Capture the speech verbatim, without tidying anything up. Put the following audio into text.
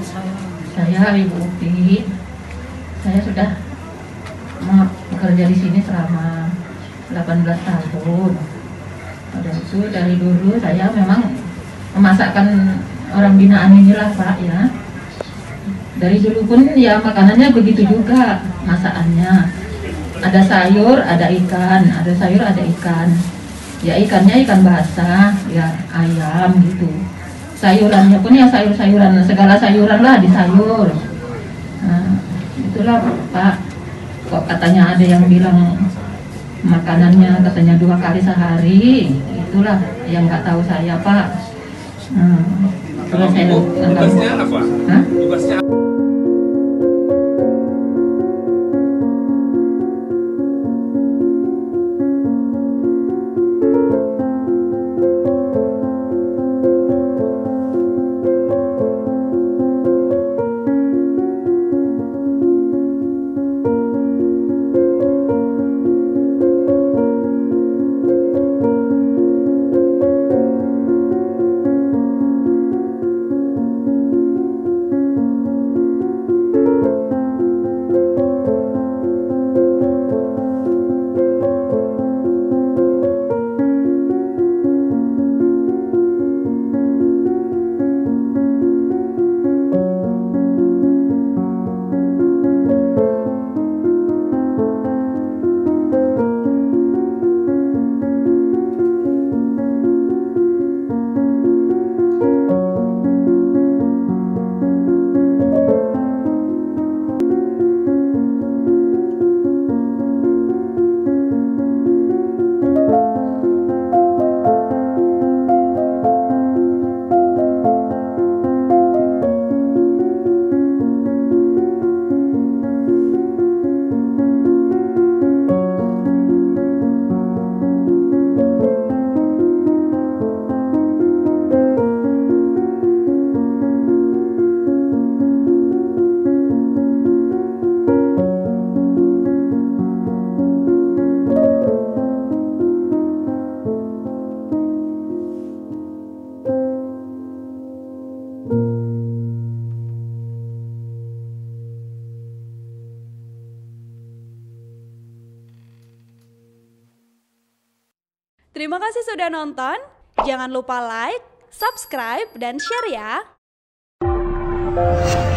Saya Ibu Upi. Saya sudah bekerja di sini selama delapan belas tahun. Pada itu dari dulu saya memang memasakkan orang binaan inilah Pak ya. Dari dulu pun ya makanannya begitu juga masakannya. Ada sayur, ada ikan, ada sayur, ada ikan. Ya ikannya ikan basah, ya ayam gitu. Sayurannya pun ya sayur-sayuran, segala sayuran lah di sayur. Nah, itulah Pak. Kok katanya ada yang bilang makanannya katanya dua kali sehari, itulah yang nggak tahu saya Pak. Hmm. Terus saya tugasnya apa? Hah? Tugasnya Terima kasih sudah nonton. Jangan lupa like, subscribe, dan share ya.